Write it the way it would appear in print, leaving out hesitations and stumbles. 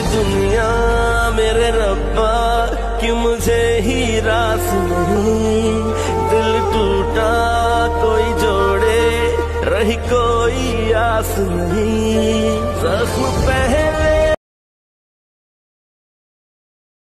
दुनिया मेरे रब्बा कि मुझे ही रास नहीं। दिल टूटा कोई जोड़े, रही कोई आस नहीं।